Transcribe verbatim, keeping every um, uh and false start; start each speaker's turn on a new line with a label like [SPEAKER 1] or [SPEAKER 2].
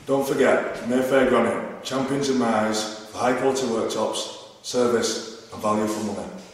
[SPEAKER 1] Don't forget, Mayfair Granite, champions in my eyes for high quality worktops, service and value for money.